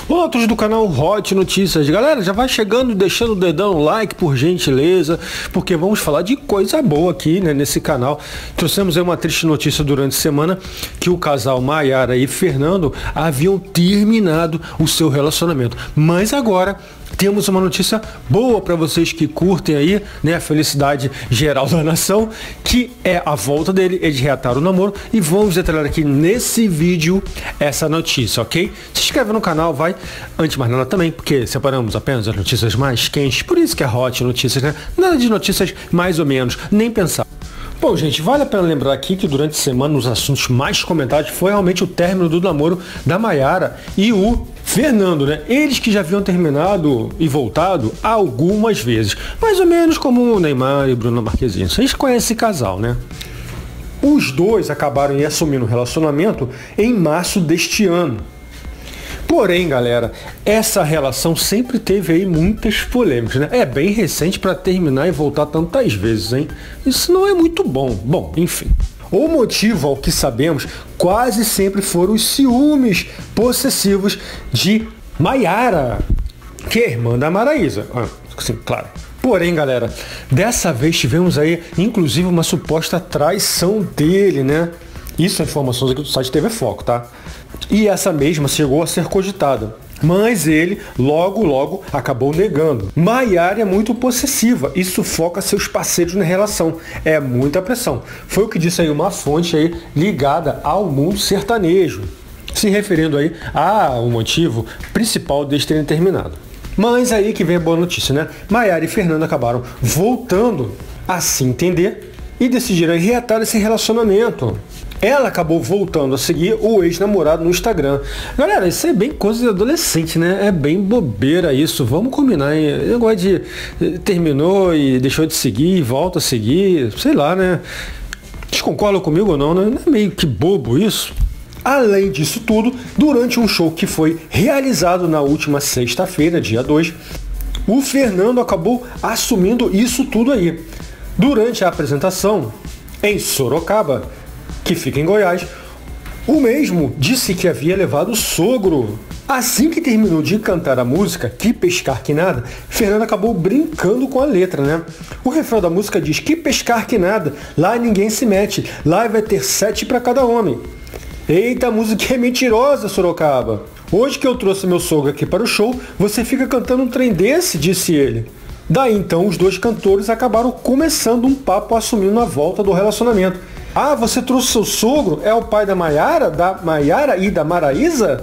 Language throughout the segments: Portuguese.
Outros do canal Hot Notícias. Galera, já vai chegando, deixando o dedão no like, por gentileza, porque vamos falar de coisa boa aqui, né, nesse canal. Trouxemos aí uma triste notícia durante a semana, que o casal Maiara e Fernando haviam terminado o seu relacionamento. Mas agora temos uma notícia boa para vocês que curtem aí, né, a felicidade geral da nação, que é a volta dele. Eles reataram o namoro e vamos detalhar aqui nesse vídeo essa notícia, ok? Se inscreve no canal, vai. Antes de mais nada também, porque separamos apenas as notícias mais quentes, por isso que é Hot Notícias, né? Nada de notícias mais ou menos, nem pensar. Bom, gente, vale a pena lembrar aqui que durante a semana os assuntos mais comentados foi realmente o término do namoro da Maiara e o Fernando, né? Eles que já haviam terminado e voltado algumas vezes, mais ou menos como o Neymar e Bruna Marquezine. Vocês conhecem esse casal, né? Os dois acabaram assumindo um relacionamento em março deste ano. Porém, galera, essa relação sempre teve aí muitas polêmicas, né? É bem recente para terminar e voltar tantas vezes, hein? Isso não é muito bom. Bom, enfim. O motivo, ao que sabemos, quase sempre foram os ciúmes possessivos de Maiara, que é irmã da Maraísa. Sim, claro. Porém, galera, dessa vez tivemos aí, inclusive, uma suposta traição dele, né? Isso é informações aqui do site TV Foco, tá? E essa mesma chegou a ser cogitada. Mas ele, logo, acabou negando. Maiara é muito possessiva e sufoca seus parceiros na relação. É muita pressão. Foi o que disse aí uma fonte aí ligada ao mundo sertanejo, se referindo aí ao motivo principal deles terem terminado. Mas aí que vem a boa notícia, né? Maiara e Fernando acabaram voltando a se entender e decidiram reatar esse relacionamento. Ela acabou voltando a seguir o ex-namorado no Instagram. Galera, isso é bem coisa de adolescente, né? É bem bobeira isso. Vamos combinar, hein? O negócio de terminou e deixou de seguir e volta a seguir. Sei lá, né? Vocês concordam comigo ou não, né? Não é meio que bobo isso? Além disso tudo, durante um show que foi realizado na última sexta-feira, dia 2, o Fernando acabou assumindo isso tudo aí. Durante a apresentação em Sorocaba, que fica em Goiás, o mesmo disse que havia levado o sogro. Assim que terminou de cantar a música Que Pescar Que Nada, Fernando acabou brincando com a letra, né? O refrão da música diz: que pescar que nada, lá ninguém se mete, lá vai ter 7 para cada homem. Eita, a música é mentirosa, Sorocaba. Hoje que eu trouxe meu sogro aqui para o show, você fica cantando um trem desse, disse ele. Daí então os dois cantores acabaram começando um papo assumindo a volta do relacionamento. Ah, você trouxe seu sogro? É o pai da Maiara e da Maraísa?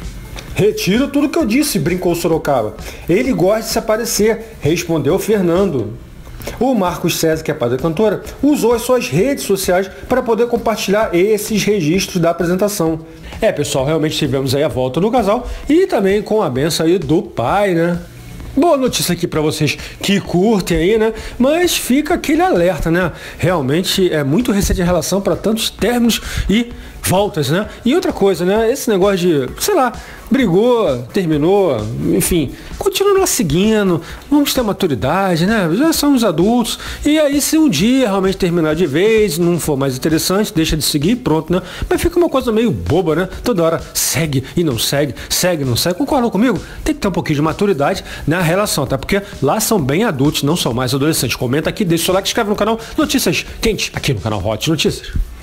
Retiro tudo que eu disse, brincou Sorocaba. Ele gosta de se aparecer, respondeu Fernando. O Marcos César, que é pai da cantora, usou as suas redes sociais para poder compartilhar esses registros da apresentação. Pessoal, realmente tivemos aí a volta do casal e também com a benção aí do pai, né? Boa notícia aqui para vocês que curtem aí, né? Mas fica aquele alerta, né? Realmente é muito recente a relação para tantos términos e voltas, né? E outra coisa, né? Esse negócio de, sei lá, brigou, terminou, enfim, continua lá seguindo, vamos ter maturidade, né? Já somos adultos. E aí, se um dia realmente terminar de vez, não for mais interessante, deixa de seguir e pronto, né? Mas fica uma coisa meio boba, né? Toda hora segue e não segue, segue e não segue. Concordam comigo? Tem que ter um pouquinho de maturidade na relação, tá? Porque lá são bem adultos, não são mais adolescentes. Comenta aqui, deixa o seu like, se inscreve no canal Notícias Quentes, aqui no canal Hot Notícias.